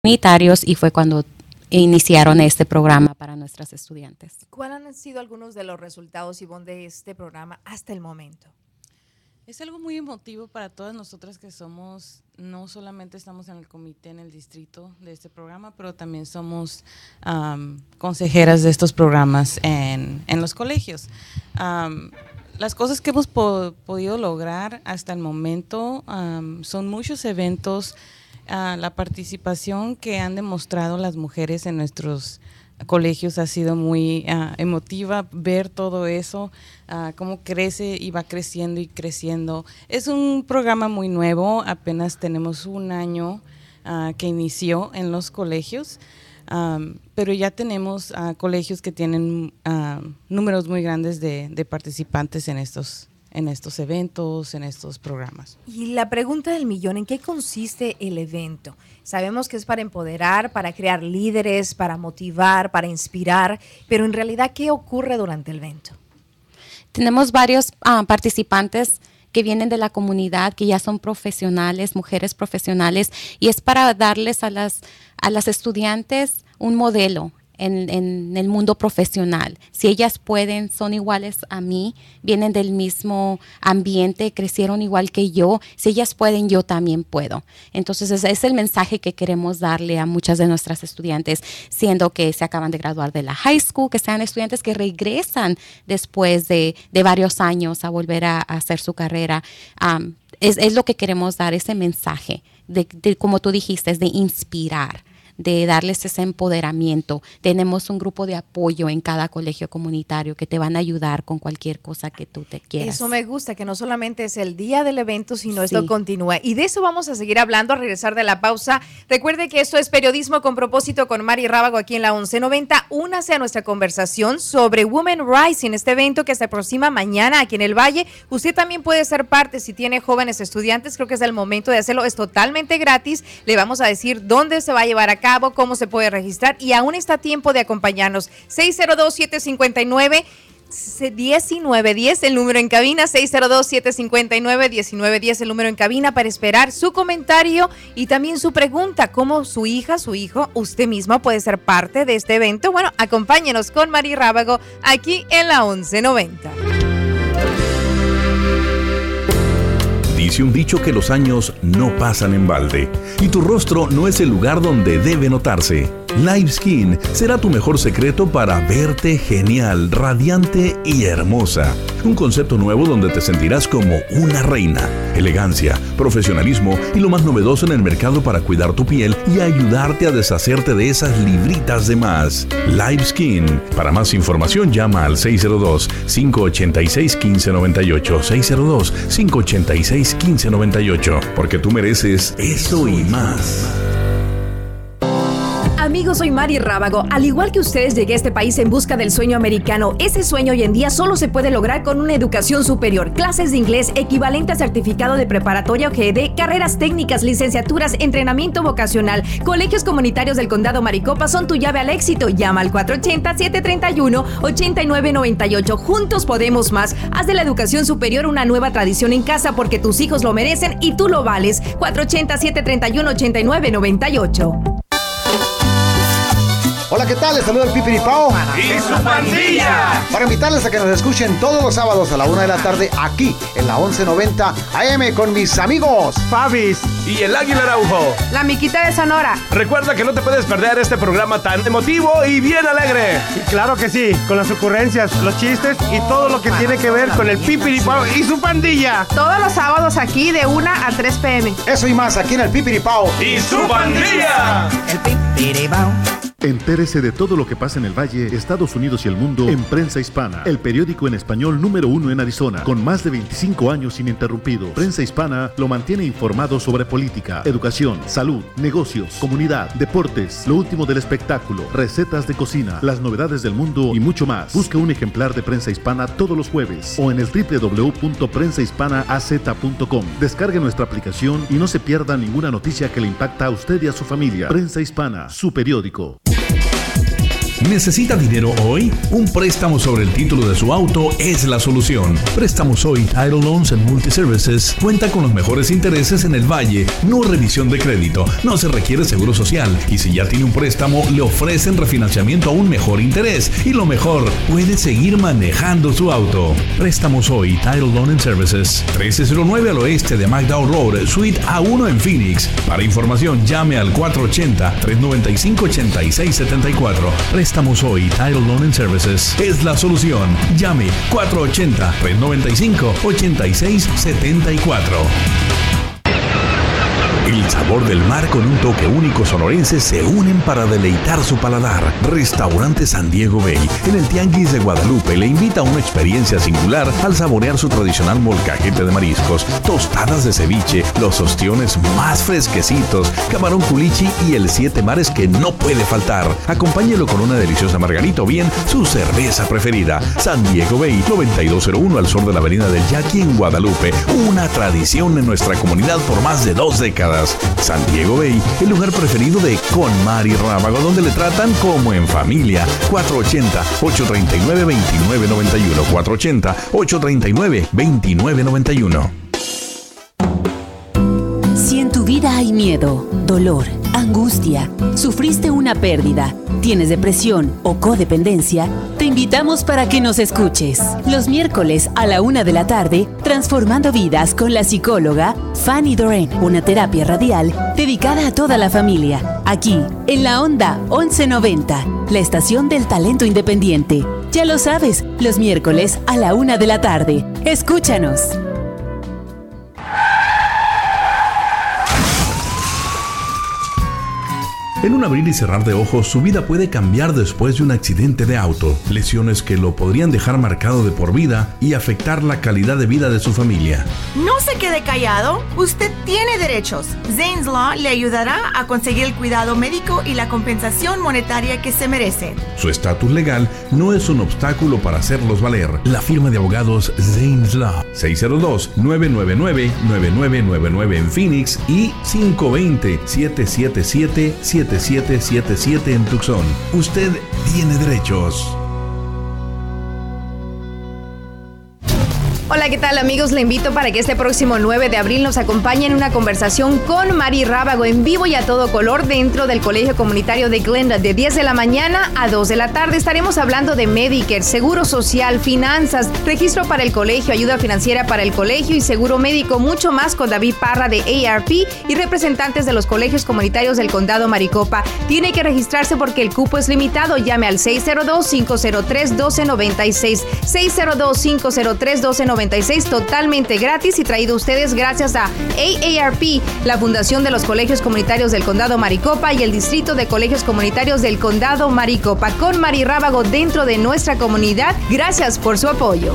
comunitarios y fue cuando iniciaron este programa para nuestras estudiantes. ¿Cuáles han sido algunos de los resultados, Ivonne, de este programa hasta el momento? Es algo muy emotivo para todas nosotras que somos, no solamente estamos en el comité, en el distrito de este programa, pero también somos consejeras de estos programas en los colegios. Las cosas que hemos podido lograr hasta el momento son muchos eventos, la participación que han demostrado las mujeres en nuestros colegios ha sido muy emotiva, ver todo eso, cómo crece y va creciendo y creciendo. Es un programa muy nuevo, apenas tenemos un año que inició en los colegios, pero ya tenemos colegios que tienen números muy grandes de participantes en estos eventos, en estos programas. Y la pregunta del millón, ¿en qué consiste el evento? Sabemos que es para empoderar, para crear líderes, para motivar, para inspirar, pero en realidad, ¿qué ocurre durante el evento? Tenemos varios participantes que vienen de la comunidad, que ya son profesionales, mujeres profesionales, y es para darles a las estudiantes un modelo en el mundo profesional. Si ellas pueden, son iguales a mí, vienen del mismo ambiente, crecieron igual que yo, si ellas pueden, yo también puedo. Entonces ese es el mensaje que queremos darle a muchas de nuestras estudiantes, siendo que se acaban de graduar de la high school, que sean estudiantes que regresan después de varios años a volver a hacer su carrera. Es lo que queremos dar, ese mensaje, de como tú dijiste, es de inspirar, de darles ese empoderamiento. Tenemos un grupo de apoyo en cada colegio comunitario que te van a ayudar con cualquier cosa que tú te quieras. Eso me gusta, que no solamente es el día del evento, sino esto continúa. Y de eso vamos a seguir hablando al regresar de la pausa. Recuerde que esto es Periodismo con Propósito con Mari Rábago aquí en la 1190. Únase a nuestra conversación sobre Women Rising, este evento que se aproxima mañana aquí en el Valle. Usted también puede ser parte si tiene jóvenes estudiantes. Creo que es el momento de hacerlo. Es totalmente gratis. Le vamos a decir dónde se va a llevar a cabo, cómo se puede registrar y aún está a tiempo de acompañarnos. 602-759-1910, el número en cabina, 602-759-1910, el número en cabina para esperar su comentario y también su pregunta, cómo su hija, su hijo, usted mismo puede ser parte de este evento. Bueno, acompáñenos con Mari Rábago aquí en la 1190. Dice un dicho que los años no pasan en balde y tu rostro no es el lugar donde debe notarse. Live Skin será tu mejor secreto para verte genial, radiante y hermosa. Un concepto nuevo donde te sentirás como una reina. Elegancia, profesionalismo y lo más novedoso en el mercado para cuidar tu piel y ayudarte a deshacerte de esas libritas de más. Live Skin. Para más información llama al 602-586-1598. 602-586-1598. Porque tú mereces eso y más. Amigos, soy Mari Rábago. Al igual que ustedes, llegué a este país en busca del sueño americano. Ese sueño hoy en día solo se puede lograr con una educación superior. Clases de inglés, equivalente a certificado de preparatoria o GED, carreras técnicas, licenciaturas, entrenamiento vocacional. Colegios comunitarios del Condado Maricopa son tu llave al éxito. Llama al 480-731-8998. Juntos podemos más. Haz de la educación superior una nueva tradición en casa porque tus hijos lo merecen y tú lo vales. 480-731-8998. Hola, ¿qué tal? Les saluda el Pipiripao y su pandilla, para invitarles a que nos escuchen todos los sábados a la 1 de la tarde aquí en la 1190 AM con mis amigos Fabis y el Águila Araujo, la Miquita de Sonora. Recuerda que no te puedes perder este programa tan emotivo y bien alegre. Y claro que sí, con las ocurrencias, los chistes y todo lo que tiene que ver con el Pipiripao y su pandilla. Todos los sábados aquí de 1 a 3 p.m. Eso y más aquí en el Pipiripao y su pandilla. El Pipiripao. Entérese de todo lo que pasa en el Valle, Estados Unidos y el mundo en Prensa Hispana, el periódico en español número 1 en Arizona, con más de 25 años ininterrumpidos. Prensa Hispana lo mantiene informado sobre política, educación, salud, negocios, comunidad, deportes, lo último del espectáculo, recetas de cocina, las novedades del mundo y mucho más. Busca un ejemplar de Prensa Hispana todos los jueves o en el www.prensahispanaz.com. Descargue nuestra aplicación y no se pierda ninguna noticia que le impacta a usted y a su familia. Prensa Hispana, su periódico. ¿Necesita dinero hoy? Un préstamo sobre el título de su auto es la solución. Préstamos Hoy Title Loans and Multiservices cuenta con los mejores intereses en el Valle. No revisión de crédito, no se requiere seguro social y si ya tiene un préstamo le ofrecen refinanciamiento a un mejor interés y lo mejor, puede seguir manejando su auto. Préstamos Hoy Title Loan and Services 1309 al oeste de McDowell Road, Suite A1 en Phoenix. Para información llame al 480-395-8674. Préstamos Hoy Title Loan and Services es la solución. Llame 480-395-8674. El sabor del mar con un toque único sonorense se unen para deleitar su paladar. Restaurante San Diego Bay, en el Tianguis de Guadalupe, le invita a una experiencia singular al saborear su tradicional molcajete de mariscos, tostadas de ceviche, los ostiones más fresquecitos, camarón culichi y el 7 mares que no puede faltar. Acompáñelo con una deliciosa margarita o bien su cerveza preferida. San Diego Bay, 9201 al sur de la avenida del Yaqui en Guadalupe. Una tradición en nuestra comunidad por más de 2 décadas. San Diego Bay, el lugar preferido de Con Mari Rábago, donde le tratan como en familia. 480-839-2991. 480-839-2991. Si en tu vida hay miedo, dolor, angustia, sufriste una pérdida, tienes depresión o codependencia, te invitamos para que nos escuches. Los miércoles a la 1 de la tarde, Transformando Vidas con la psicóloga Fanny Doreen, una terapia radial dedicada a toda la familia. Aquí, en la Onda 1190, la estación del talento independiente. Ya lo sabes, los miércoles a la 1 de la tarde. Escúchanos. En un abrir y cerrar de ojos, su vida puede cambiar después de un accidente de auto. Lesiones que lo podrían dejar marcado de por vida y afectar la calidad de vida de su familia. No se quede callado. Usted tiene derechos. Zane's Law le ayudará a conseguir el cuidado médico y la compensación monetaria que se merece. Su estatus legal no es un obstáculo para hacerlos valer. La firma de abogados Zane's Law. 602-999-9999 en Phoenix y 520-777-7777 en Tucson. Usted tiene derechos. Hola, ¿qué tal, amigos? Le invito para que este próximo 9 de abril nos acompañe en una conversación con Mari Rábago en vivo y a todo color dentro del Colegio Comunitario de Glendale de 10 de la mañana a 2 de la tarde. Estaremos hablando de Medicare, seguro social, finanzas, registro para el colegio, ayuda financiera para el colegio y seguro médico, mucho más con David Parra de AARP y representantes de los colegios comunitarios del condado Maricopa. Tiene que registrarse porque el cupo es limitado. Llame al 602-503-1296. 602-503-1296. Totalmente gratis y traído a ustedes gracias a AARP, la Fundación de los Colegios Comunitarios del Condado Maricopa y el Distrito de Colegios Comunitarios del Condado Maricopa. Con Mari Rábago dentro de nuestra comunidad. Gracias por su apoyo.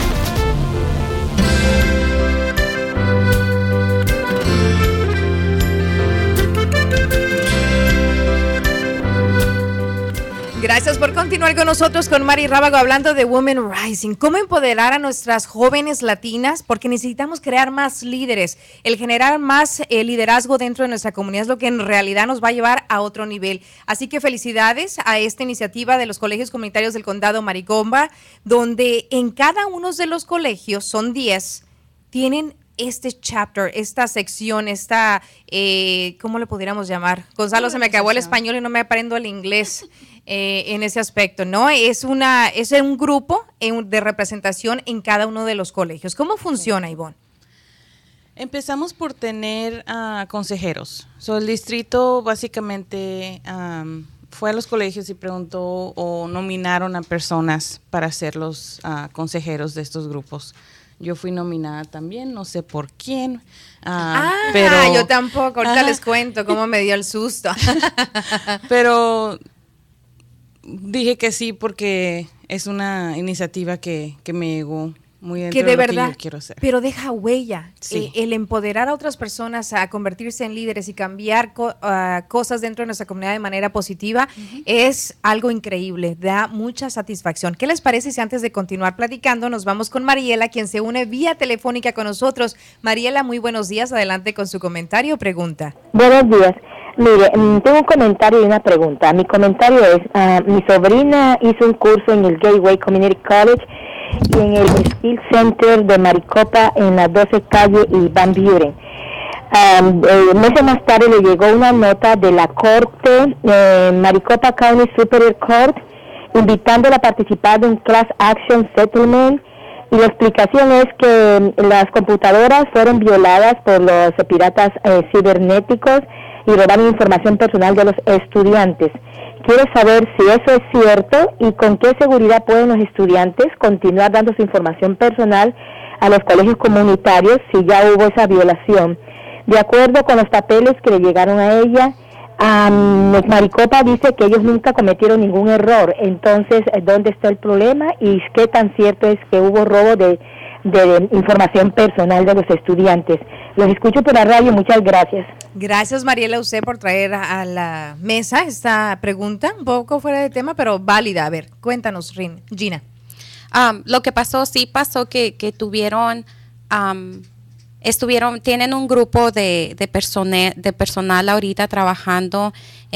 Gracias por continuar con nosotros con Mari Rábago hablando de Women Rising. ¿Cómo empoderar a nuestras jóvenes latinas? Porque necesitamos crear más líderes. El generar más liderazgo dentro de nuestra comunidad es lo que en realidad nos va a llevar a otro nivel. Así que felicidades a esta iniciativa de los colegios comunitarios del condado Maricopa, donde en cada uno de los colegios, son 10, tienen este chapter, esta sección, ¿cómo le pudiéramos llamar? Gonzalo, se me acabó el español y no me aprendo el inglés. En ese aspecto, ¿no? Es un grupo de representación en cada uno de los colegios. ¿Cómo funciona, Ivonne? Empezamos por tener consejeros. El distrito básicamente fue a los colegios y preguntó o nominaron a personas para ser los consejeros de estos grupos. Yo fui nominada también, no sé por quién. Pero yo tampoco. Ahorita les cuento cómo me dio el susto. Pero dije que sí porque es una iniciativa que me llegó muy dentro que de lo verdad, que yo quiero ser. pero deja huella. Sí. El empoderar a otras personas a convertirse en líderes y cambiar cosas dentro de nuestra comunidad de manera positiva es algo increíble, da mucha satisfacción. ¿Qué les parece si antes de continuar platicando nos vamos con Mariela, quien se une vía telefónica con nosotros? Mariela, muy buenos días, adelante con su comentario o pregunta. Buenos días. Mire, tengo un comentario y una pregunta. Mi comentario es, mi sobrina hizo un curso en el Gateway Community College y en el Skill Center de Maricopa en la 12 calle y Van Buren. Meses más tarde le llegó una nota de la corte, Maricopa County Superior Court, invitándola a participar de un Class Action Settlement, y la explicación es que las computadoras fueron violadas por los piratas cibernéticos y robaron información personal de los estudiantes. Quiero saber si eso es cierto y con qué seguridad pueden los estudiantes continuar dando su información personal a los colegios comunitarios si ya hubo esa violación. De acuerdo con los papeles que le llegaron a ella, Maricopa dice que ellos nunca cometieron ningún error. Entonces, ¿dónde está el problema y qué tan cierto es que hubo robo de información personal de los estudiantes? Los escucho por la radio, muchas gracias. Gracias, Mariela, usted por traer a la mesa esta pregunta, un poco fuera de tema, pero válida. A ver, cuéntanos, Gina. Lo que pasó, sí pasó que tuvieron, tienen un grupo de personal ahorita trabajando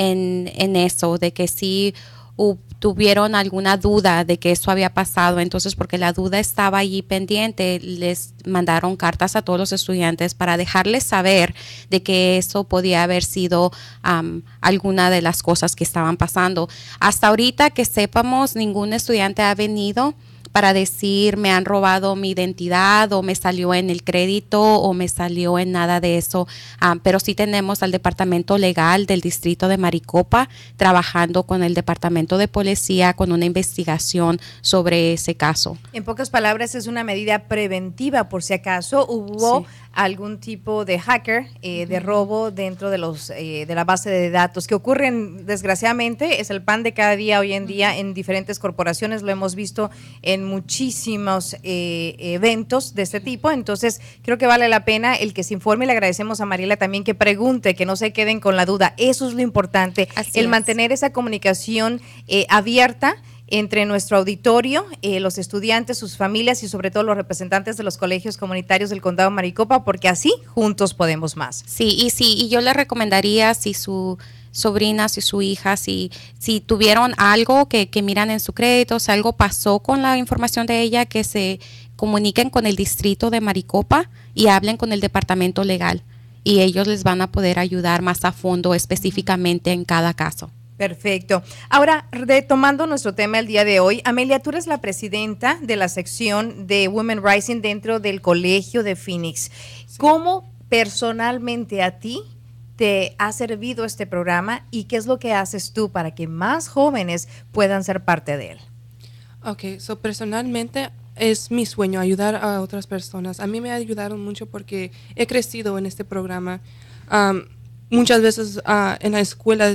en eso, de que sí tuvieron alguna duda de que eso había pasado. Entonces, porque la duda estaba allí pendiente, les mandaron cartas a todos los estudiantes para dejarles saber de que eso podía haber sido alguna de las cosas que estaban pasando. Hasta ahorita que sepamos, ningún estudiante ha venido para decir me han robado mi identidad o me salió en el crédito o me salió en nada de eso, pero sí tenemos al Departamento Legal del Distrito de Maricopa trabajando con el Departamento de Policía con una investigación sobre ese caso. En pocas palabras, es una medida preventiva por si acaso hubo algún tipo de hacker, de robo dentro de de la base de datos que ocurren, desgraciadamente, es el pan de cada día hoy en día en diferentes corporaciones, lo hemos visto en muchísimos eventos de este tipo. Entonces creo que vale la pena el que se informe. Le agradecemos a Mariela también que pregunte, que no se queden con la duda. Eso es lo importante, mantener esa comunicación abierta entre nuestro auditorio, los estudiantes, sus familias y sobre todo los representantes de los colegios comunitarios del condado de Maricopa, porque así juntos podemos más. Y yo le recomendaría, si su sobrina, si su hija, si tuvieron algo que miran en su crédito, si algo pasó con la información de ella, que se comuniquen con el distrito de Maricopa y hablen con el departamento legal y ellos les van a poder ayudar más a fondo específicamente en cada caso. Perfecto. Ahora, retomando nuestro tema el día de hoy, Amelia, tú eres la presidenta de la sección de Women Rising dentro del Colegio de Phoenix. Sí. ¿Cómo personalmente a ti te ha servido este programa y qué es lo que haces tú para que más jóvenes puedan ser parte de él? Personalmente es mi sueño ayudar a otras personas. A mí me ha ayudado mucho porque he crecido en este programa. Muchas veces en la escuela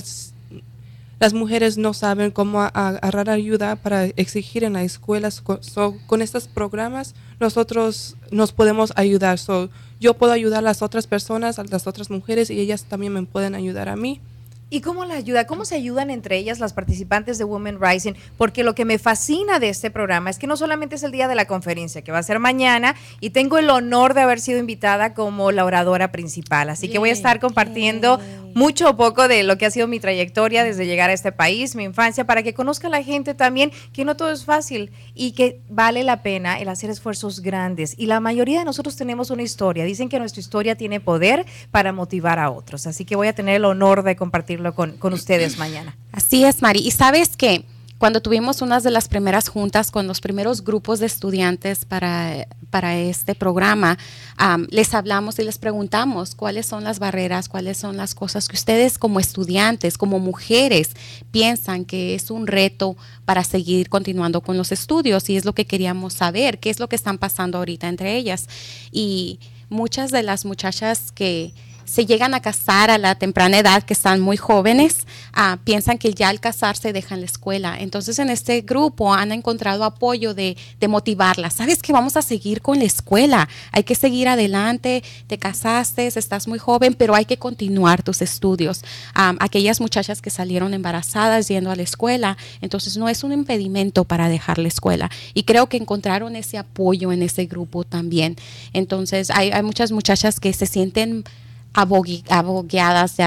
las mujeres no saben cómo agarrar ayuda para exigir en la escuela. Con estos programas nosotros nos podemos ayudar. Yo puedo ayudar a las otras personas, a las otras mujeres, y ellas también me pueden ayudar a mí. ¿Y cómo la ayuda? ¿Cómo se ayudan entre ellas las participantes de Women Rising? Porque lo que me fascina de este programa es que no solamente es el día de la conferencia, que va a ser mañana, y tengo el honor de haber sido invitada como la oradora principal. Así que voy a estar compartiendo mucho o poco de lo que ha sido mi trayectoria desde llegar a este país, mi infancia, para que conozca la gente también que no todo es fácil y que vale la pena el hacer esfuerzos grandes. Y la mayoría de nosotros tenemos una historia. Dicen que nuestra historia tiene poder para motivar a otros. Así que voy a tener el honor de compartirlo con ustedes mañana. Así es, Mari. Y sabes que cuando tuvimos una de las primeras juntas con los primeros grupos de estudiantes para este programa, les hablamos y les preguntamos cuáles son las barreras, cuáles son las cosas que ustedes como estudiantes, como mujeres, piensan que es un reto para seguir continuando con los estudios, y es lo que queríamos saber, qué es lo que están pasando ahorita entre ellas. Y muchas de las muchachas que se llegan a casar a la temprana edad, que están muy jóvenes, piensan que ya al casarse dejan la escuela. Entonces en este grupo han encontrado apoyo de motivarlas. Sabes que vamos a seguir con la escuela, hay que seguir adelante, te casaste, estás muy joven, pero hay que continuar tus estudios. Aquellas muchachas que salieron embarazadas yendo a la escuela, entonces no es un impedimento para dejar la escuela. Y creo que encontraron ese apoyo en ese grupo también. Entonces hay muchas muchachas que se sienten agobiadas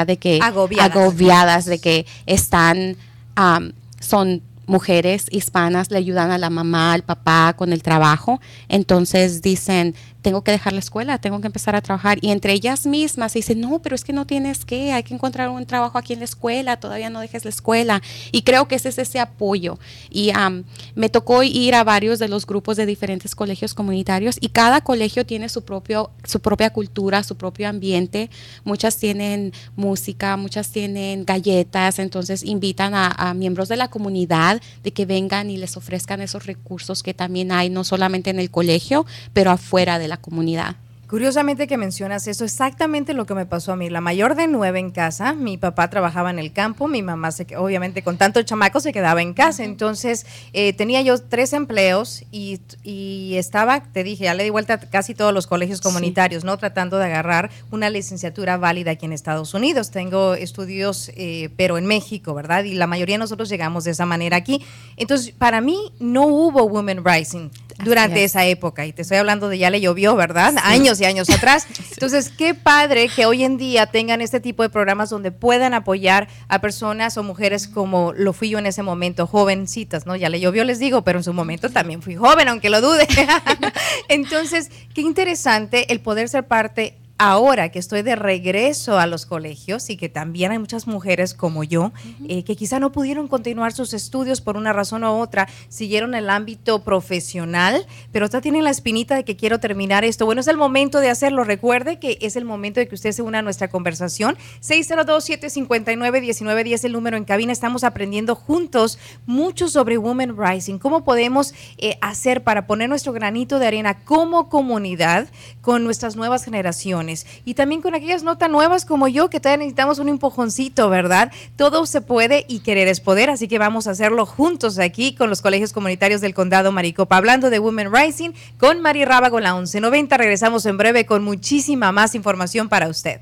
de que están, son mujeres hispanas, le ayudan a la mamá, al papá con el trabajo, entonces dicen, tengo que dejar la escuela, tengo que empezar a trabajar, y entre ellas mismas dicen, no, pero es que no tienes que, hay que encontrar un trabajo aquí en la escuela, todavía no dejes la escuela, y creo que ese es ese apoyo, y me tocó ir a varios de los grupos de diferentes colegios comunitarios, y cada colegio tiene su propia cultura, su propio ambiente, muchas tienen música, muchas tienen galletas, entonces invitan a miembros de la comunidad de que vengan y les ofrezcan esos recursos que también hay, no solamente en el colegio, pero afuera de la comunidad. Curiosamente que mencionas eso, exactamente lo que me pasó a mí. La mayor de 9 en casa, mi papá trabajaba en el campo, mi mamá obviamente con tanto chamaco se quedaba en casa, entonces tenía yo 3 empleos y estaba, te dije, ya le di vuelta a casi todos los colegios comunitarios, ¿no? Tratando de agarrar una licenciatura válida aquí en Estados Unidos. Tengo estudios, pero en México, ¿verdad? Y la mayoría de nosotros llegamos de esa manera aquí. Entonces, para mí no hubo Women Rising durante esa época, y te estoy hablando de ya le llovió, ¿verdad? Sí. Años y años atrás. Entonces, qué padre que hoy en día tengan este tipo de programas donde puedan apoyar a personas o mujeres como lo fui yo en ese momento, jovencitas, ¿no? Ya le llovió, les digo, pero en su momento también fui joven, aunque lo dude. Entonces, qué interesante el poder ser parte ahora que estoy de regreso a los colegios y que también hay muchas mujeres como yo que quizá no pudieron continuar sus estudios por una razón u otra, siguieron el ámbito profesional, pero ya tienen la espinita de que quiero terminar esto. Bueno, es el momento de hacerlo. Recuerde que es el momento de que usted se una a nuestra conversación. 602-759-1910, el número en cabina. Estamos aprendiendo juntos mucho sobre Women Rising. ¿Cómo podemos hacer para poner nuestro granito de arena como comunidad con nuestras nuevas generaciones? Y también con aquellas no tan nuevas como yo, que todavía necesitamos un empujoncito, ¿verdad? Todo se puede y querer es poder, así que vamos a hacerlo juntos aquí con los colegios comunitarios del Condado Maricopa. Hablando de Women Rising con Mari Rábago, la 1190. Regresamos en breve con muchísima más información para usted.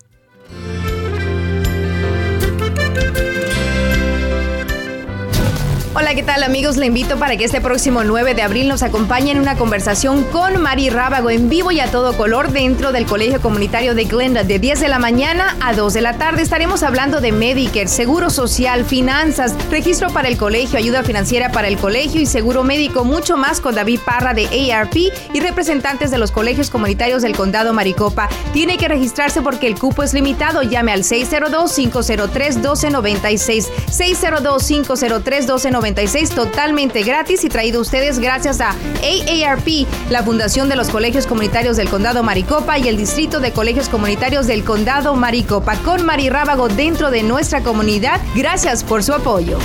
Hola, ¿qué tal, amigos? Le invito para que este próximo 9 de abril nos acompañe en una conversación con Mari Rábago en vivo y a todo color dentro del Colegio Comunitario de Glenda de 10 de la mañana a 2 de la tarde. Estaremos hablando de Medicare, seguro social, finanzas, registro para el colegio, ayuda financiera para el colegio y seguro médico, mucho más con David Parra de AARP y representantes de los colegios comunitarios del Condado Maricopa. Tiene que registrarse porque el cupo es limitado. Llame al 602-503-1296. 602-503-1296. Totalmente gratis y traído a ustedes gracias a AARP, la Fundación de los Colegios Comunitarios del Condado Maricopa y el Distrito de Colegios Comunitarios del Condado Maricopa. Con Mari Rábago dentro de nuestra comunidad. Gracias por su apoyo.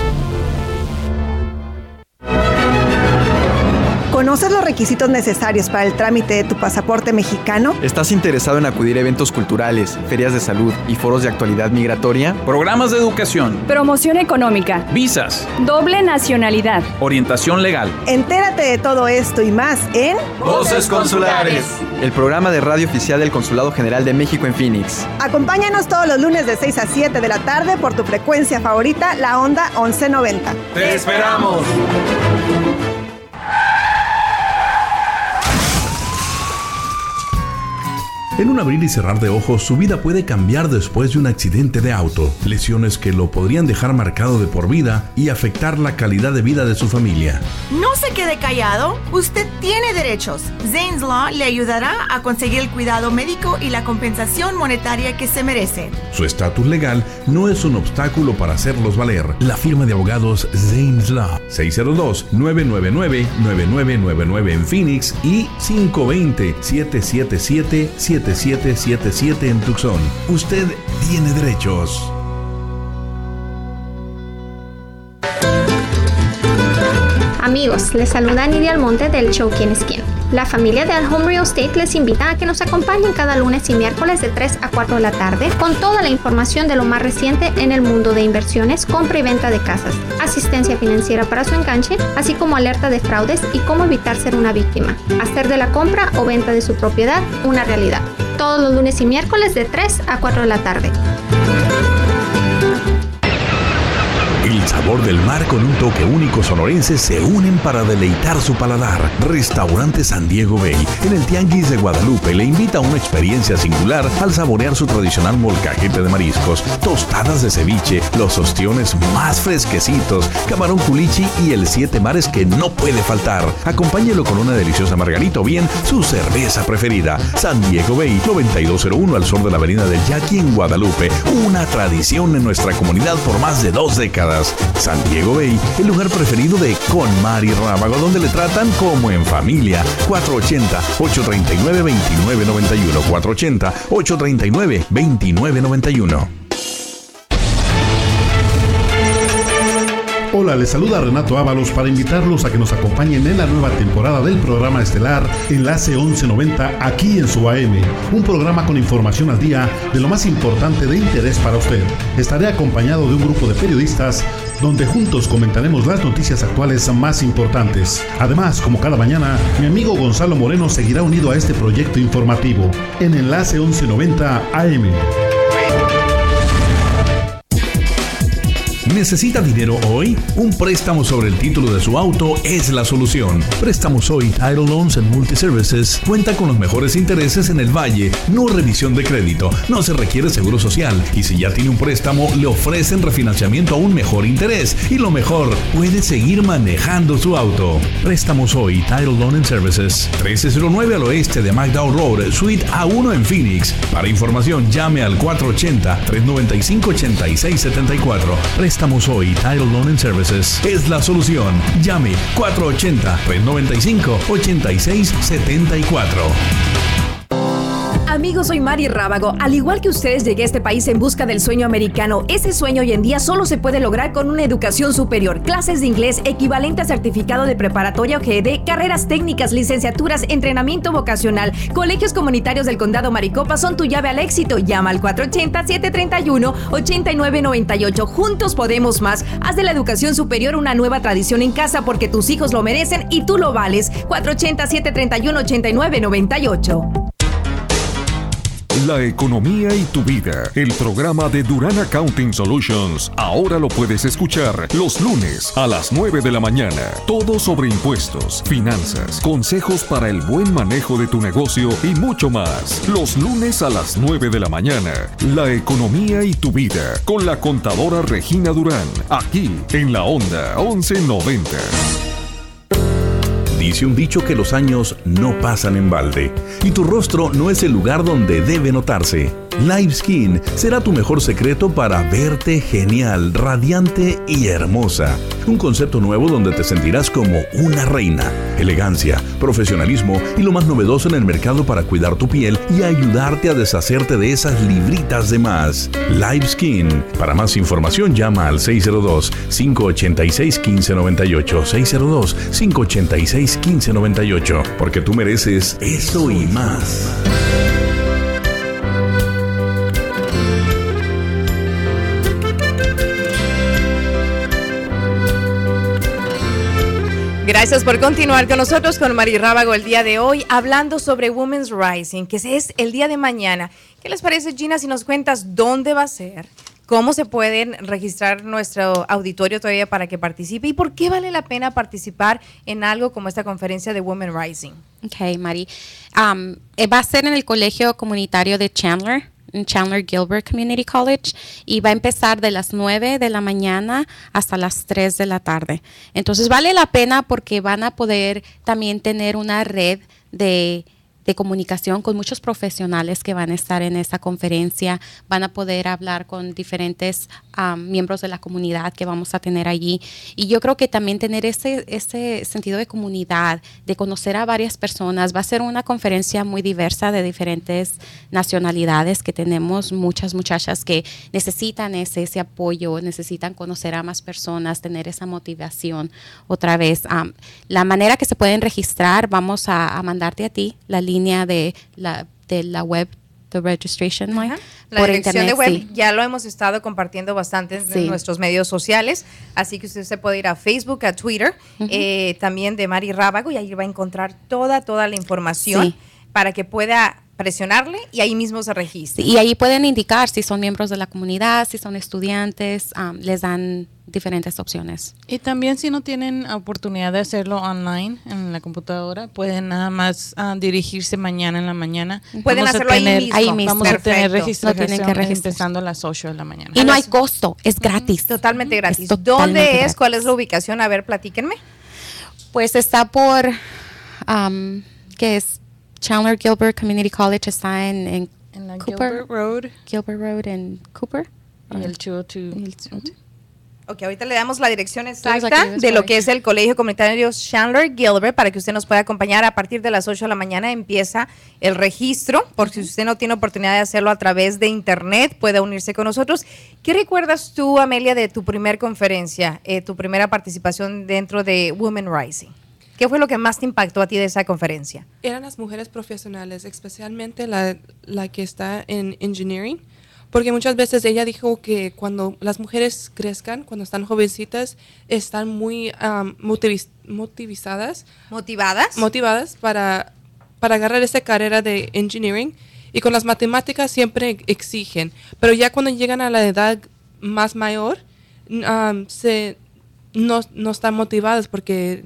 ¿Conoces los requisitos necesarios para el trámite de tu pasaporte mexicano? ¿Estás interesado en acudir a eventos culturales, ferias de salud y foros de actualidad migratoria? Programas de educación. Promoción económica. Visas. Doble nacionalidad. Orientación legal. Entérate de todo esto y más en Voces Consulares, el programa de radio oficial del Consulado General de México en Phoenix. Acompáñanos todos los lunes de 6 a 7 de la tarde por tu frecuencia favorita, la onda 1190. ¡Te esperamos! En un abrir y cerrar de ojos, su vida puede cambiar después de un accidente de auto. Lesiones que lo podrían dejar marcado de por vida y afectar la calidad de vida de su familia. No se quede callado. Usted tiene derechos. Zane's Law le ayudará a conseguir el cuidado médico y la compensación monetaria que se merece. Su estatus legal no es un obstáculo para hacerlos valer. La firma de abogados Zane's Law. 602-999-9999 en Phoenix y 520-777-7777 en Tucson. Usted tiene derechos. Amigos, les saluda Nidia Almonte del show ¿Quién es quién? La familia de At Home Real Estate les invita a que nos acompañen cada lunes y miércoles de 3 a 4 de la tarde con toda la información de lo más reciente en el mundo de inversiones, compra y venta de casas, asistencia financiera para su enganche, así como alerta de fraudes y cómo evitar ser una víctima. Hacer de la compra o venta de su propiedad una realidad. Todos los lunes y miércoles de 3 a 4 de la tarde. El sabor del mar con un toque único sonorense se unen para deleitar su paladar. Restaurante San Diego Bay, en el Tianguis de Guadalupe, le invita a una experiencia singular al saborear su tradicional molcajete de mariscos, tostadas de ceviche, los ostiones más fresquecitos, camarón culichi y el 7 mares que no puede faltar. Acompáñelo con una deliciosa margarita o bien su cerveza preferida. San Diego Bay, 9201 al sur de la avenida del Yaqui en Guadalupe. Una tradición en nuestra comunidad por más de 2 décadas. San Diego Bay, el lugar preferido de Con Mari Rábago, donde le tratan como en familia. 480-839-2991. 480-839-2991. Hola, les saluda Renato Ábalos para invitarlos a que nos acompañen en la nueva temporada del programa estelar Enlace 1190 aquí en su AM, un programa con información al día de lo más importante de interés para usted. Estaré acompañado de un grupo de periodistas donde juntos comentaremos las noticias actuales más importantes. Además, como cada mañana, mi amigo Gonzalo Moreno seguirá unido a este proyecto informativo en Enlace 1190 AM. ¿Necesita dinero hoy? Un préstamo sobre el título de su auto es la solución. Préstamos Hoy Title Loans and Multiservices cuenta con los mejores intereses en el Valle, no revisión de crédito, no se requiere seguro social y si ya tiene un préstamo le ofrecen refinanciamiento a un mejor interés y lo mejor, puede seguir manejando su auto. Préstamos Hoy Title Loan and Services, 1309 al oeste de McDowell Road, Suite A1 en Phoenix. Para información llame al 480-395-8674. Préstamos Hoy Title Loan and Services es la solución. Llame 480-395-8674. Amigos, soy Mari Rábago. Al igual que ustedes, llegué a este país en busca del sueño americano. Ese sueño hoy en día solo se puede lograr con una educación superior. Clases de inglés, equivalente a certificado de preparatoria o GED, carreras técnicas, licenciaturas, entrenamiento vocacional. Colegios comunitarios del Condado Maricopa son tu llave al éxito. Llama al 480-731-8998. Juntos podemos más. Haz de la educación superior una nueva tradición en casa porque tus hijos lo merecen y tú lo vales. 480-731-8998. La economía y tu vida. El programa de Durán Accounting Solutions. Ahora lo puedes escuchar los lunes a las 9 de la mañana. Todo sobre impuestos, finanzas, consejos para el buen manejo de tu negocio y mucho más. Los lunes a las 9 de la mañana. La economía y tu vida. Con la contadora Regina Durán. Aquí en la Onda 1190. Dice un dicho que los años no pasan en balde y tu rostro no es el lugar donde debe notarse. Live Skin será tu mejor secreto para verte genial, radiante y hermosa. Un concepto nuevo donde te sentirás como una reina. Elegancia, profesionalismo y lo más novedoso en el mercado para cuidar tu piel y ayudarte a deshacerte de esas libritas de más. Live Skin. Para más información llama al 602-586-1598. 602-586-1598. Porque tú mereces eso y más. Gracias por continuar con nosotros, con Mari Rábago el día de hoy, hablando sobre Women's Rising, que es el día de mañana. ¿Qué les parece, Gina, si nos cuentas dónde va a ser, cómo se pueden registrar nuestro auditorio todavía para que participe y por qué vale la pena participar en algo como esta conferencia de Women's Rising? Ok, Mari. Va a ser en el colegio comunitario de Chandler, en Chandler Gilbert Community College, y va a empezar de las 9 de la mañana hasta las 3 de la tarde. Entonces vale la pena porque van a poder también tener una red de de comunicación con muchos profesionales que van a estar en esa conferencia. Van a poder hablar con diferentes miembros de la comunidad que vamos a tener allí. Y yo creo que también tener ese sentido de comunidad, de conocer a varias personas. Va a ser una conferencia muy diversa de diferentes nacionalidades, que tenemos muchas muchachas que necesitan ese apoyo, necesitan conocer a más personas, tener esa motivación otra vez. La manera que se pueden registrar, vamos a mandarte a ti la línea de la web, the registration line. La dirección internet, de web, sí. ya lo hemos estado compartiendo bastante en nuestros medios sociales, así que usted se puede ir a Facebook, a Twitter, también de Mari Rábago, y ahí va a encontrar toda la información para que pueda presionarle y ahí mismo se registre. Y ahí pueden indicar si son miembros de la comunidad, si son estudiantes, les dan diferentes opciones. Y también si no tienen oportunidad de hacerlo online en la computadora, pueden nada más dirigirse mañana en la mañana. Pueden hacerlo ahí mismo. Vamos a tener registración, no tienen que registrar, empezando a las 8 de la mañana. Y no hay costo, es gratis. Totalmente gratis. Totalmente ¿Dónde gratis. es? ¿Cuál es la ubicación? A ver, platíquenme. Pues está por, ¿qué es? Chandler Gilbert Community College, está en la Cooper Gilbert Road en Cooper. Y el 202. Ok, ahorita le damos la dirección exacta de lo que es el Colegio Comunitario Chandler Gilbert para que usted nos pueda acompañar. A partir de las 8 de la mañana empieza el registro, porque si usted no tiene oportunidad de hacerlo a través de internet, puede unirse con nosotros. ¿Qué recuerdas tú, Amelia, de tu primer conferencia, tu primera participación dentro de Women Rising? ¿Qué fue lo que más te impactó a ti de esa conferencia? Eran las mujeres profesionales, especialmente la que está en engineering, porque muchas veces ella dijo que cuando las mujeres crezcan, cuando están jovencitas, están muy motivadas para agarrar esa carrera de engineering, y con las matemáticas siempre exigen, pero ya cuando llegan a la edad más mayor, no están motivadas porque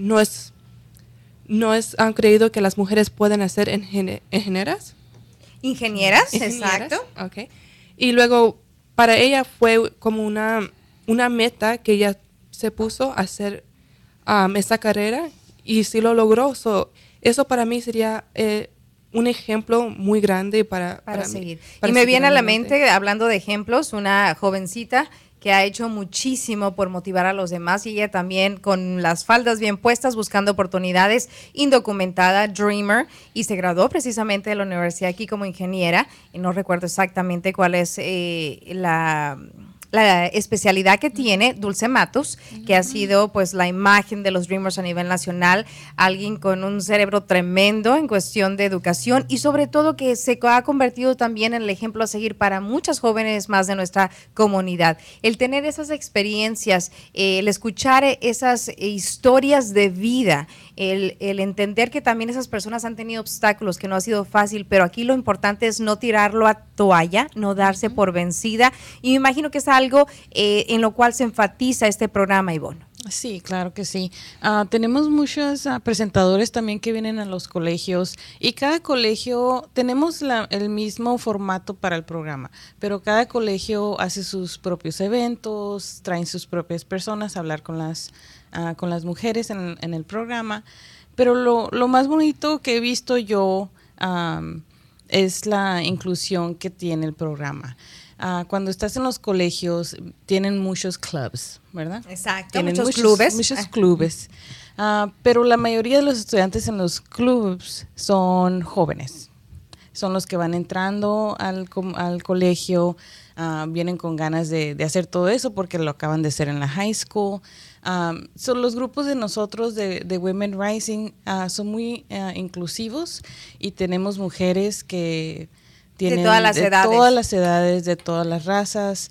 han creído que las mujeres pueden hacer ingenieras. Ingenieras, exacto. Okay. Y luego para ella fue como una meta que ella se puso a hacer esa carrera, y sí lo logró. Eso para mí sería un ejemplo muy grande para seguir. Para y me viene a la mente, mente, hablando de ejemplos, una jovencita que ha hecho muchísimo por motivar a los demás, y ella también con las faldas bien puestas, buscando oportunidades, indocumentada, dreamer, y se graduó precisamente de la universidad aquí como ingeniera, y no recuerdo exactamente cuál es la especialidad que tiene. Dulce Matos, que ha sido pues la imagen de los Dreamers a nivel nacional, alguien con un cerebro tremendo en cuestión de educación, y sobre todo que se ha convertido también en el ejemplo a seguir para muchas jóvenes más de nuestra comunidad. El tener esas experiencias, el escuchar esas historias de vida, el entender que también esas personas han tenido obstáculos, que no ha sido fácil, pero aquí lo importante es no tirarlo a toalla, no darse por vencida, y me imagino que es algo en lo cual se enfatiza este programa, Ivonne. Sí, claro que sí. Tenemos muchos presentadores también que vienen a los colegios, y cada colegio, tenemos el mismo formato para el programa, pero cada colegio hace sus propios eventos, traen sus propias personas a hablar con las mujeres en el programa. Pero lo más bonito que he visto yo es la inclusión que tiene el programa. Cuando estás en los colegios, tienen muchos clubs, ¿verdad? Exacto, tienen muchos clubes. Muchos clubes. Pero la mayoría de los estudiantes en los clubs son jóvenes. Son los que van entrando al colegio, vienen con ganas de hacer todo eso porque lo acaban de hacer en la high school. Son los grupos de nosotros de Women Rising son muy inclusivos, y tenemos mujeres que tienen de todas las edades, de todas las razas,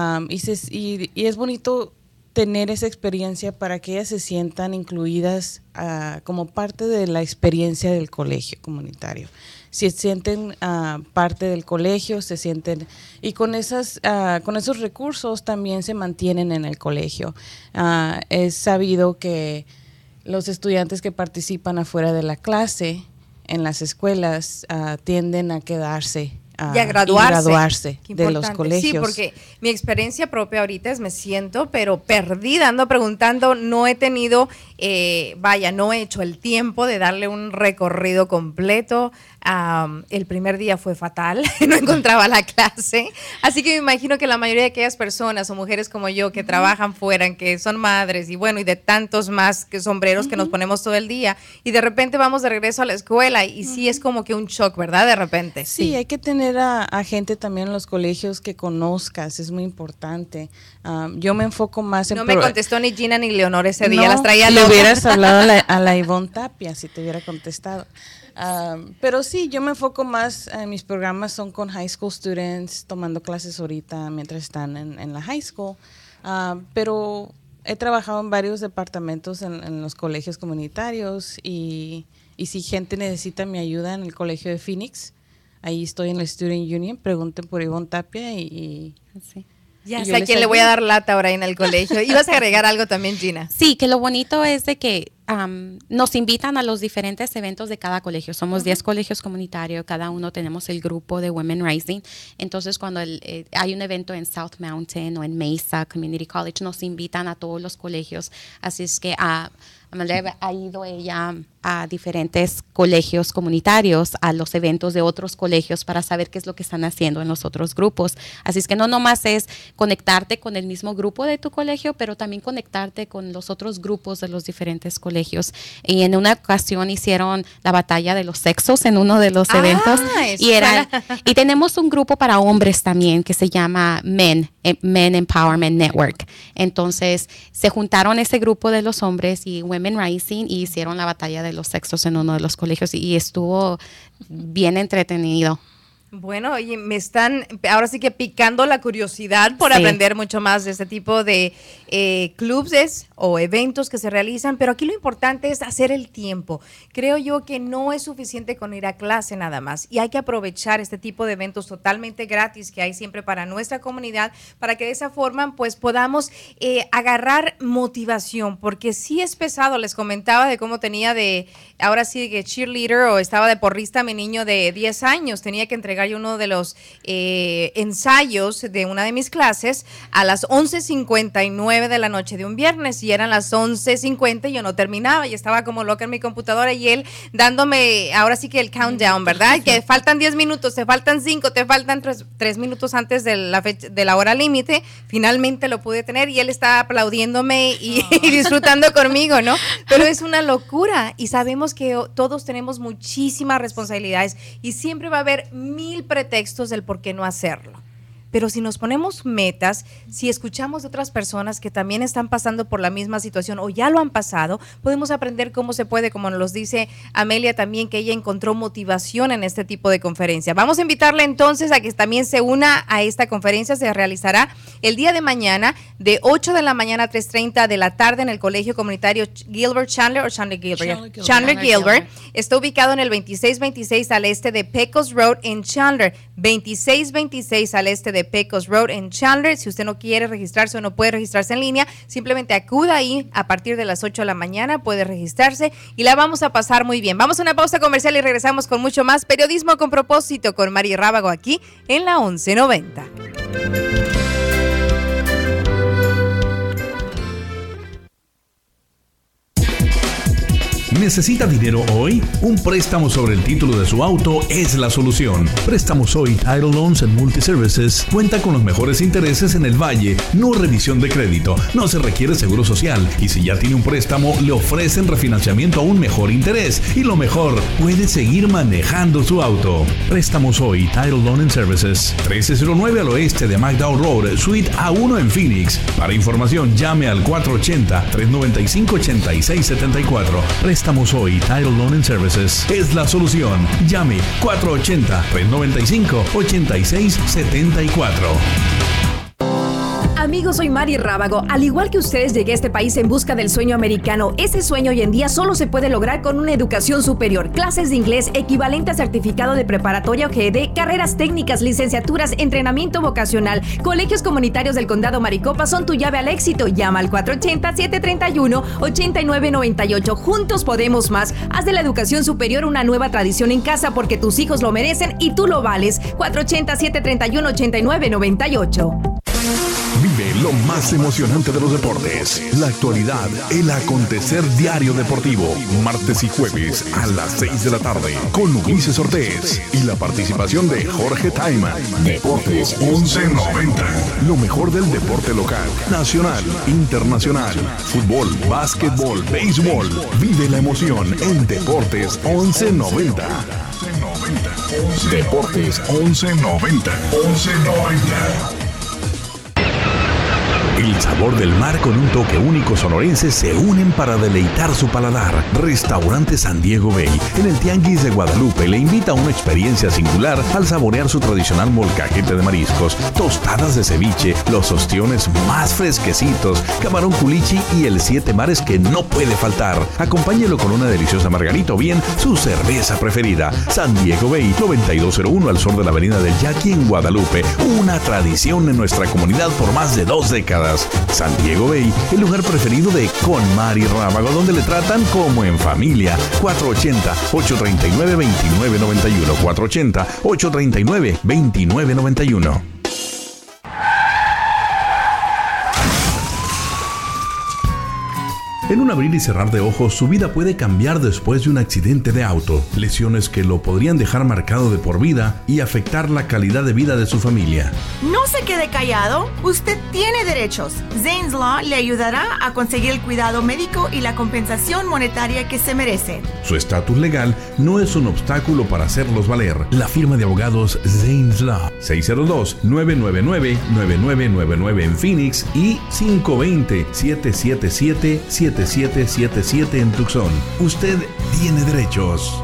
y es bonito tener esa experiencia para que ellas se sientan incluidas como parte de la experiencia del colegio comunitario. Se sienten parte del colegio, se sienten, y con esos recursos también se mantienen en el colegio. Es sabido que los estudiantes que participan afuera de la clase en las escuelas tienden a quedarse y a graduarse de los colegios. Sí, porque mi experiencia propia ahorita es me siento pero perdida, ando preguntando, no he tenido no he hecho el tiempo de darle un recorrido completo. El primer día fue fatal, no encontraba la clase, así que me imagino que la mayoría de aquellas personas o mujeres como yo que trabajan fuera, que son madres y bueno, y de tantos más que sombreros que nos ponemos todo el día y de repente vamos de regreso a la escuela y sí es como que un shock, ¿verdad? De repente. Sí, hay que tener a gente también en los colegios que conozcas, es muy importante. Yo me enfoco más en... No me contestó ni Gina ni Leonor ese día, las traía le locas. hubieras hablado a la Ivonne Tapia si te hubiera contestado. Pero sí, yo me enfoco más, mis programas son con high school students, tomando clases ahorita mientras están en la high school, pero he trabajado en varios departamentos en los colegios comunitarios y si gente necesita mi ayuda en el colegio de Phoenix, ahí estoy en el Student Union, pregunten por Ivonne Tapia y sí. Ya sé a quién le voy a dar lata ahora en el colegio. ¿Ibas a agregar algo también, Gina? Sí, que lo bonito es de que nos invitan a los diferentes eventos de cada colegio. Somos 10 colegios comunitarios, cada uno tenemos el grupo de Women Rising. Entonces, cuando hay un evento en South Mountain o en Mesa Community College, nos invitan a todos los colegios. Así es que ha ido ella a diferentes colegios comunitarios, a los eventos de otros colegios para saber qué es lo que están haciendo en los otros grupos. Así es que no nomás es conectarte con el mismo grupo de tu colegio, pero también conectarte con los otros grupos de los diferentes colegios. Y en una ocasión hicieron la batalla de los sexos en uno de los eventos. Y tenemos un grupo para hombres también que se llama Men Empowerment Network. Entonces se juntaron ese grupo de los hombres y Women Rising y hicieron la batalla de los sexos en uno de los colegios y estuvo bien entretenido. Bueno, y me están ahora sí que picando la curiosidad por aprender mucho más de este tipo de clubes o eventos que se realizan, pero aquí lo importante es hacer el tiempo. Creo yo que no es suficiente con ir a clase nada más y hay que aprovechar este tipo de eventos totalmente gratis que hay siempre para nuestra comunidad para que de esa forma pues podamos agarrar motivación, porque sí es pesado. Les comentaba de cómo tenía ahora sí que cheerleader o estaba de porrista mi niño de 10 años, tenía que entregar uno de los ensayos de una de mis clases a las 11:59 de la noche de un viernes y eran las 11:50 y yo no terminaba y estaba como loca en mi computadora y él dándome ahora sí que el countdown, ¿verdad? Que faltan 10 minutos, te faltan 5, te faltan 3 minutos antes de la hora límite. Finalmente lo pude tener y él estaba aplaudiéndome y disfrutando conmigo, ¿no? Pero es una locura y sabemos que todos tenemos muchísimas responsabilidades y siempre va a haber mil pretextos del por qué no hacerlo. Pero si nos ponemos metas, si escuchamos de otras personas que también están pasando por la misma situación o ya lo han pasado, podemos aprender cómo se puede, como nos dice Amelia también, que ella encontró motivación en este tipo de conferencia. Vamos a invitarle entonces a que también se una a esta conferencia. Se realizará el día de mañana de 8 de la mañana a 3:30 de la tarde en el Colegio Comunitario Gilbert Chandler o Chandler Gilbert. Está ubicado en el 2626 al este de Pecos Road en Chandler. 2626 al este de Pecos Road en Chandler. Si usted no quiere registrarse o no puede registrarse en línea, simplemente acuda ahí a partir de las 8 de la mañana, puede registrarse y la vamos a pasar muy bien. Vamos a una pausa comercial y regresamos con mucho más Periodismo con Propósito con Mari Rábago aquí en la 1190. ¿Necesita dinero hoy? Un préstamo sobre el título de su auto es la solución. Préstamos Hoy Title Loans and Multiservices cuenta con los mejores intereses en el Valle, no revisión de crédito, no se requiere seguro social y si ya tiene un préstamo le ofrecen refinanciamiento a un mejor interés y lo mejor, puede seguir manejando su auto. Préstamos Hoy Title Loan and Services 1309 al oeste de McDowell Road, Suite A1 en Phoenix. Para información llame al 480-395-8674. Préstamos Hoy Title Loan and Services es la solución. Llame 480-395-8674. Amigos, soy Mari Rábago. Al igual que ustedes, llegué a este país en busca del sueño americano. Ese sueño hoy en día solo se puede lograr con una educación superior. Clases de inglés, equivalente a certificado de preparatoria o GED, carreras técnicas, licenciaturas, entrenamiento vocacional. Colegios comunitarios del Condado Maricopa son tu llave al éxito. Llama al 480-731-8998. Juntos podemos más. Haz de la educación superior una nueva tradición en casa porque tus hijos lo merecen y tú lo vales. 480-731-8998. Vive lo más emocionante de los deportes, la actualidad, el acontecer diario deportivo, martes y jueves a las 6 de la tarde, con Ulises Ortiz y la participación de Jorge Taiman. Deportes 1190. Lo mejor del deporte local, nacional, internacional, fútbol, básquetbol, béisbol. Vive la emoción en Deportes 1190. Deportes 1190. 1190. El sabor del mar con un toque único sonorense se unen para deleitar su paladar. Restaurante San Diego Bay, en el Tianguis de Guadalupe, le invita a una experiencia singular al saborear su tradicional molcajete de mariscos, tostadas de ceviche, los ostiones más fresquecitos, camarón culichi y el 7 mares que no puede faltar. Acompáñelo con una deliciosa margarita o bien su cerveza preferida. San Diego Bay, 9201 al sur de la avenida del Yaqui en Guadalupe. Una tradición en nuestra comunidad por más de 2 décadas. San Diego Bay, el lugar preferido de Con Mari Rábago, donde le tratan como en familia. 480-839-2991. 480-839-2991. En un abrir y cerrar de ojos, su vida puede cambiar después de un accidente de auto. Lesiones que lo podrían dejar marcado de por vida y afectar la calidad de vida de su familia. No se quede callado. Usted tiene derechos. Zane's Law le ayudará a conseguir el cuidado médico y la compensación monetaria que se merece. Su estatus legal no es un obstáculo para hacerlos valer. La firma de abogados Zane's Law. 602-999-9999 en Phoenix y 520-777-7777 en Tucson. Usted tiene derechos.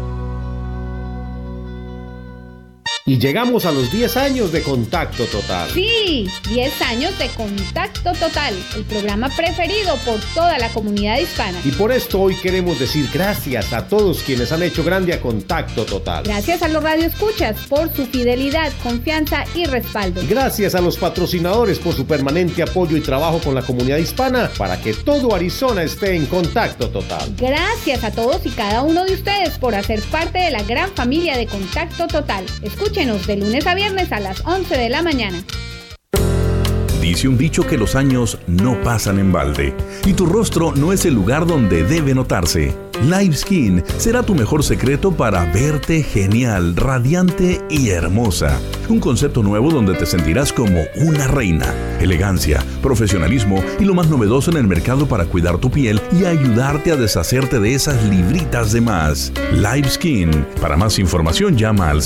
Y llegamos a los 10 años de Contacto Total. Sí, 10 años de Contacto Total, el programa preferido por toda la comunidad hispana. Y por esto hoy queremos decir gracias a todos quienes han hecho grande a Contacto Total. Gracias a los radioescuchas por su fidelidad, confianza y respaldo. Gracias a los patrocinadores por su permanente apoyo y trabajo con la comunidad hispana para que todo Arizona esté en Contacto Total. Gracias a todos y cada uno de ustedes por hacer parte de la gran familia de Contacto Total. Escúchenos de lunes a viernes a las 11 de la mañana. Dice un dicho que los años no pasan en balde y tu rostro no es el lugar donde debe notarse. Live Skin será tu mejor secreto para verte genial, radiante y hermosa. Un concepto nuevo donde te sentirás como una reina. Elegancia, profesionalismo y lo más novedoso en el mercado para cuidar tu piel y ayudarte a deshacerte de esas libritas de más. Live Skin. Para más información llama al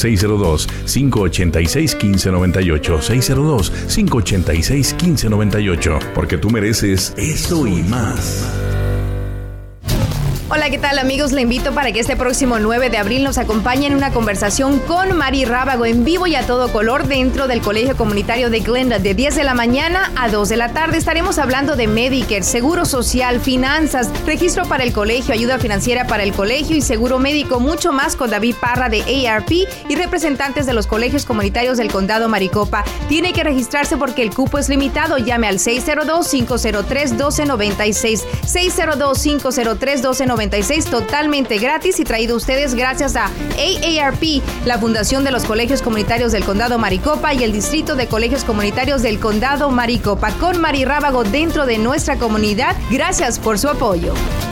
602-586-1598. 602-586-1598. Porque tú mereces eso y más. Hola, ¿qué tal, amigos? Le invito para que este próximo 9 de abril nos acompañe en una conversación con Mari Rábago en vivo y a todo color dentro del Colegio Comunitario de Glenda de 10 de la mañana a 2 de la tarde. Estaremos hablando de Medicare, seguro social, finanzas, registro para el colegio, ayuda financiera para el colegio y seguro médico, mucho más con David Parra de AARP y representantes de los colegios comunitarios del condado Maricopa. Tiene que registrarse porque el cupo es limitado. Llame al 602-503-1296. 602-503-1296. Totalmente gratis y traído a ustedes gracias a AARP, la Fundación de los Colegios Comunitarios del Condado Maricopa y el Distrito de Colegios Comunitarios del Condado Maricopa. Con Mari Rábago dentro de nuestra comunidad. Gracias por su apoyo.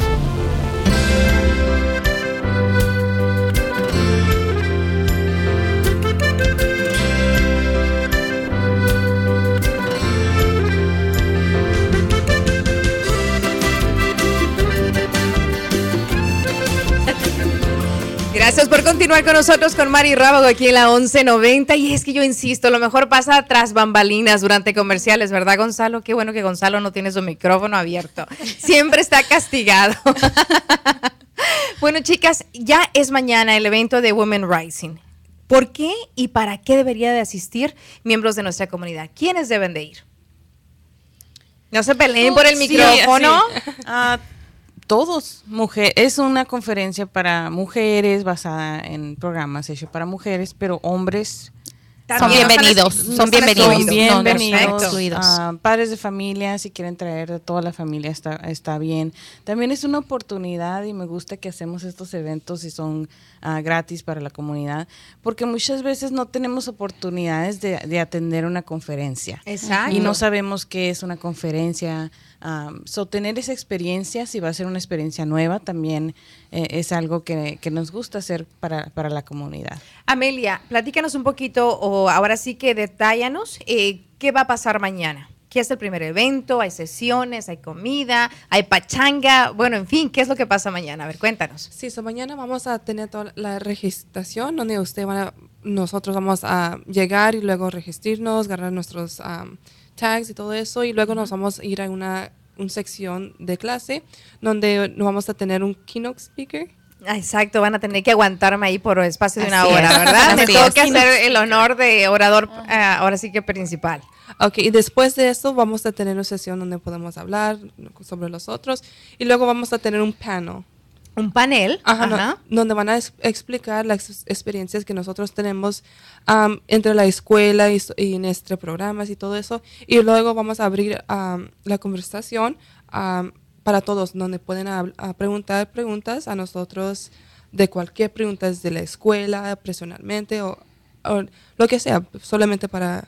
Gracias por continuar con nosotros con Mari Rábago aquí en la 1190. Y es que yo insisto, lo mejor pasa tras bambalinas durante comerciales, ¿verdad, Gonzalo? Qué bueno que Gonzalo no tiene su micrófono abierto. Siempre está castigado. Bueno, chicas, ya es mañana el evento de Women Rising. ¿Por qué y para qué debería de asistir miembros de nuestra comunidad? ¿Quiénes deben de ir? No se peleen por el micrófono. Sí. Todos, es una conferencia para mujeres basada en programas hechos para mujeres, pero hombres Son bienvenidos, son bienvenidos. Padres de familia, si quieren traer a toda la familia, está bien. También es una oportunidad y me gusta que hacemos estos eventos y son gratis para la comunidad, porque muchas veces no tenemos oportunidades de atender una conferencia. Exacto. Y no sabemos qué es una conferencia. Tener esa experiencia, si va a ser una experiencia nueva, también es algo que nos gusta hacer para la comunidad. Amelia, platícanos un poquito, o ahora sí que detállanos, ¿qué va a pasar mañana? ¿Qué es el primer evento? ¿Hay sesiones? ¿Hay comida? ¿Hay pachanga? Bueno, en fin, ¿qué es lo que pasa mañana? A ver, cuéntanos. Sí, mañana vamos a tener toda la registración, donde nosotros vamos a llegar y luego registrarnos, agarrar nuestros tags y todo eso, y luego nos vamos a ir a una sección de clase donde nos vamos a tener un keynote speaker. Exacto, van a tener que aguantarme ahí por espacio de una hora, ¿verdad? Me toca hacer el honor de orador, ahora sí que principal. Ok, y después de eso vamos a tener una sesión donde podemos hablar sobre los otros, y luego vamos a tener un panel. ¿Un panel? Ajá. Donde van a explicar las experiencias que nosotros tenemos entre la escuela y nuestros programas y todo eso. Y luego vamos a abrir la conversación para todos, donde pueden preguntar preguntas a nosotros de cualquier pregunta de la escuela, personalmente o lo que sea, solamente para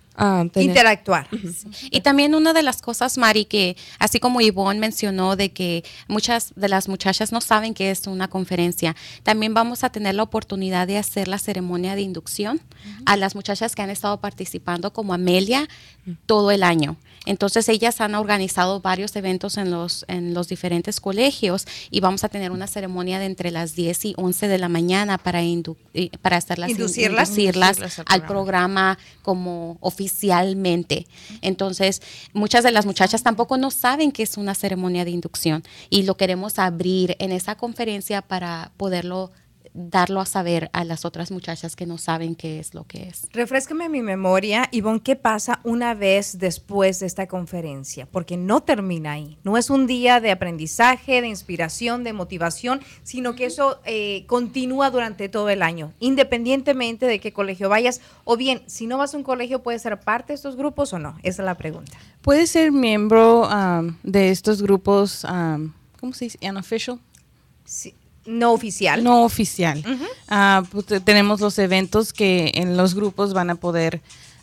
interactuar. Y también una de las cosas, Mari, que así como Ivonne mencionó de que muchas de las muchachas no saben qué es una conferencia, también vamos a tener la oportunidad de hacer la ceremonia de inducción a las muchachas que han estado participando como Amelia todo el año. Entonces ellas han organizado varios eventos en los diferentes colegios y vamos a tener una ceremonia de entre las 10 y 11 de la mañana para hacerlas inducirlas al programa como oficialmente. Entonces muchas de las muchachas tampoco no saben qué es una ceremonia de inducción y lo queremos abrir en esa conferencia para poderlo darlo a saber a las otras muchachas que no saben qué es lo que es. Refréscame mi memoria, Ivonne, ¿qué pasa una vez después de esta conferencia? Porque no termina ahí. No es un día de aprendizaje, de inspiración, de motivación, sino que eso continúa durante todo el año, independientemente de qué colegio vayas, o bien, si no vas a un colegio, ¿puedes ser parte de estos grupos o no? Esa es la pregunta. ¿Puedes ser miembro de estos grupos, ¿cómo se dice? Unofficial. Sí. No oficial. No oficial. Pues tenemos los eventos que en los grupos van a poder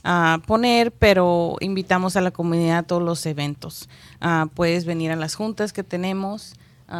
poner, pero invitamos a la comunidad a todos los eventos. Puedes venir a las juntas que tenemos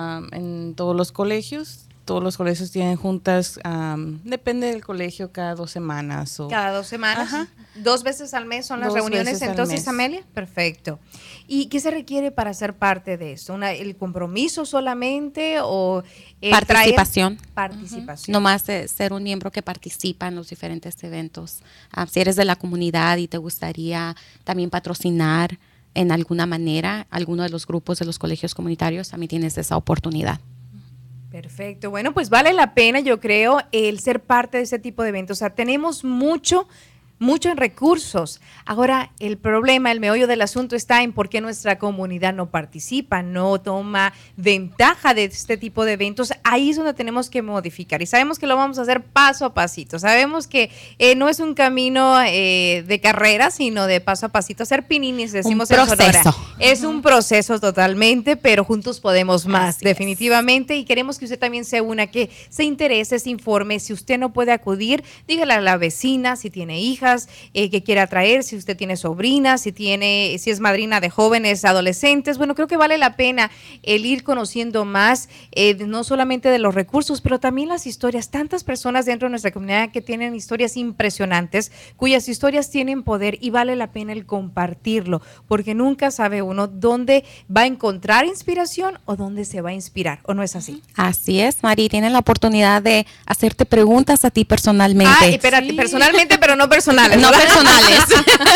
en todos los colegios. Todos los colegios tienen juntas, depende del colegio, cada 2 semanas. Cada 2 semanas. Ajá. 2 veces al mes son las reuniones, entonces, Amelia. Perfecto. ¿Y qué se requiere para ser parte de esto? ¿El compromiso solamente o participación? Participación. No más ser un miembro que participa en los diferentes eventos. Si eres de la comunidad y te gustaría también patrocinar en alguna manera alguno de los grupos de los colegios comunitarios, también tienes esa oportunidad. Perfecto. Bueno, pues vale la pena, yo creo, el ser parte de ese tipo de eventos. O sea, tenemos mucho en recursos. Ahora, el problema, el meollo del asunto está en por qué nuestra comunidad no participa, no toma ventaja de este tipo de eventos. Ahí es donde tenemos que modificar y sabemos que lo vamos a hacer paso a pasito. Sabemos que no es un camino de carrera, sino de paso a pasito. Hacer pininis, decimos en Sonora. Es un proceso totalmente, pero juntos podemos más, definitivamente. Y queremos que usted también se una, que se interese, se informe. Si usted no puede acudir, dígale a la vecina, si tiene hijas, que quiera traer, si usted tiene sobrinas, si es madrina de jóvenes, adolescentes. Bueno, creo que vale la pena el ir conociendo más, no solamente de los recursos, pero también las historias. Tantas personas dentro de nuestra comunidad que tienen historias impresionantes, cuyas historias tienen poder y vale la pena el compartirlo, porque nunca sabe uno dónde va a encontrar inspiración o dónde se va a inspirar, ¿o no es así? Así es, Mari, tienen la oportunidad de hacerte preguntas a ti personalmente. Espérate, personalmente, pero no personalmente. No personales.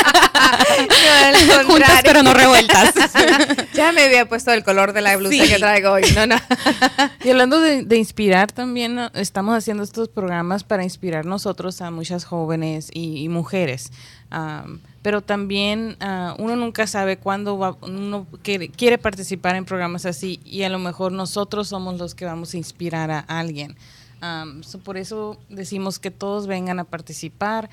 No, juntas pero no revueltas. Ya me había puesto el color de la blusa que traigo hoy. No. Y hablando de inspirar, también estamos haciendo estos programas para inspirar nosotros a muchas jóvenes y mujeres. Pero también uno nunca sabe cuándo uno quiere participar en programas así y a lo mejor nosotros somos los que vamos a inspirar a alguien. Por eso decimos que todos vengan a participar.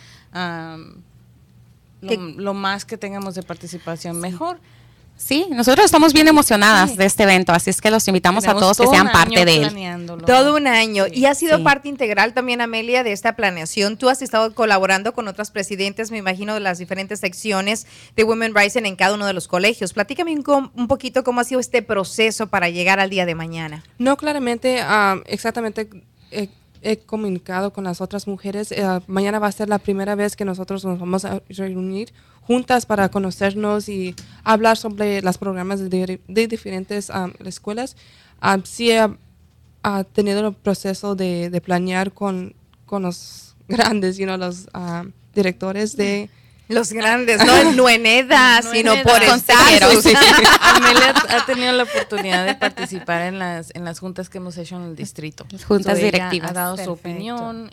Lo más que tengamos de participación, mejor. Sí, nosotros estamos bien emocionadas de este evento, así es que los invitamos a todos que sean parte de él. Todo un año. Y ha sido parte integral también, Amelia, de esta planeación. Tú has estado colaborando con otras presidentes, me imagino, de las diferentes secciones de Women Rising en cada uno de los colegios. Platícame un poquito cómo ha sido este proceso para llegar al día de mañana. No, claramente, exactamente. He comunicado con las otras mujeres. Mañana va a ser la primera vez que nosotros nos vamos a reunir juntas para conocernos y hablar sobre los programas de diferentes escuelas. Sí ha tenido el proceso de planear con los grandes, los directores de... Los grandes, no en edad, sino por estatus. Amelia ha tenido la oportunidad de participar en las juntas que hemos hecho en el distrito. Juntas directivas. Ha dado su opinión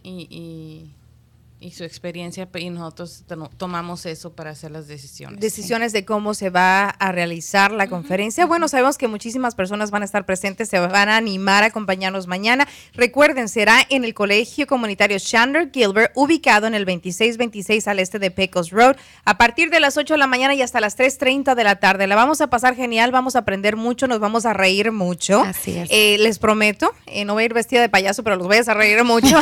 y su experiencia, y nosotros tomamos eso para hacer las decisiones. Decisiones de cómo se va a realizar la conferencia. Bueno, sabemos que muchísimas personas van a estar presentes, se van a animar a acompañarnos mañana. Recuerden, será en el Colegio Comunitario Chandler Gilbert, ubicado en el 2626 al este de Pecos Road, a partir de las 8 de la mañana y hasta las 3:30 de la tarde. La vamos a pasar genial, vamos a aprender mucho, nos vamos a reír mucho. Así es. Les prometo, no voy a ir vestida de payaso, pero los voy a hacer reír mucho.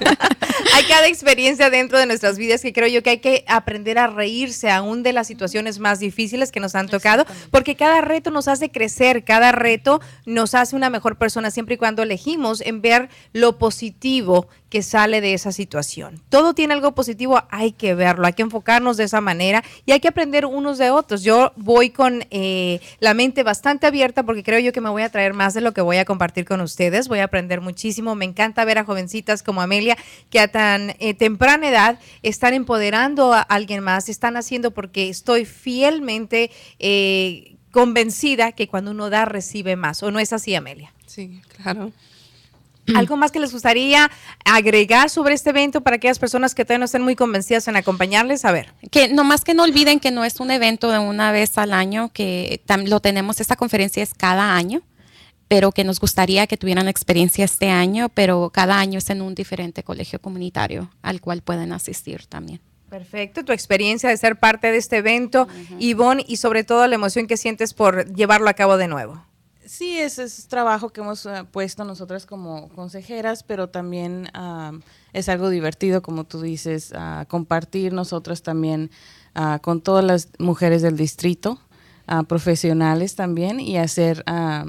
Hay cada experiencia dentro de nuestras vidas que creo yo que hay que aprender a reírse aún de las situaciones más difíciles que nos han tocado, porque cada reto nos hace crecer, cada reto nos hace una mejor persona siempre y cuando elegimos en ver lo positivo que sale de esa situación. Todo tiene algo positivo, hay que verlo, hay que enfocarnos de esa manera y hay que aprender unos de otros. Yo voy con la mente bastante abierta porque creo yo que me voy a traer más de lo que voy a compartir con ustedes. Voy a aprender muchísimo. Me encanta ver a jovencitas como Amelia que a tan temprana edad están empoderando a alguien más, están haciendo, porque estoy fielmente convencida que cuando uno da, recibe más. ¿O no es así, Amelia? Sí, claro. ¿Algo más que les gustaría agregar sobre este evento para aquellas personas que todavía no estén muy convencidas en acompañarles? A ver. Que nomás que no olviden que no es un evento de una vez al año, que lo tenemos, esta conferencia es cada año, pero que nos gustaría que tuvieran experiencia este año, pero cada año es en un diferente colegio comunitario al cual pueden asistir también. Perfecto, tu experiencia de ser parte de este evento, Ivonne, y sobre todo la emoción que sientes por llevarlo a cabo de nuevo. Sí, es trabajo que hemos puesto nosotras como consejeras, pero también es algo divertido, como tú dices, compartir nosotras también con todas las mujeres del distrito, profesionales también, y hacer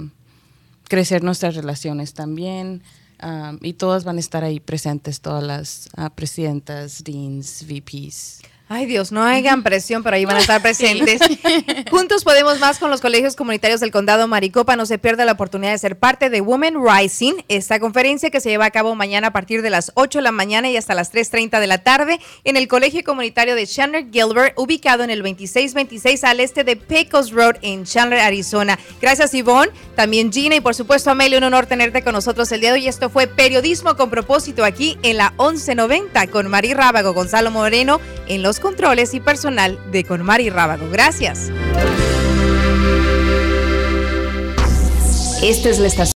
crecer nuestras relaciones también. Y todas van a estar ahí presentes, todas las presidentas, deans, VPs. Ay, Dios, no hagan presión, pero ahí van a estar presentes. Juntos podemos más con los colegios comunitarios del condado Maricopa. No se pierda la oportunidad de ser parte de Women Rising, esta conferencia que se lleva a cabo mañana a partir de las 8 de la mañana y hasta las 3:30 de la tarde en el Colegio Comunitario de Chandler Gilbert, ubicado en el 2626 al este de Pecos Road en Chandler, Arizona. Gracias, Ivonne, también Gina y por supuesto Amelia, un honor tenerte con nosotros el día de hoy. Esto fue Periodismo con Propósito aquí en la 1190 con Mari Rábago, Gonzalo Moreno en los controles y personal de Con Mari Rábago. Gracias. Esta es la estación.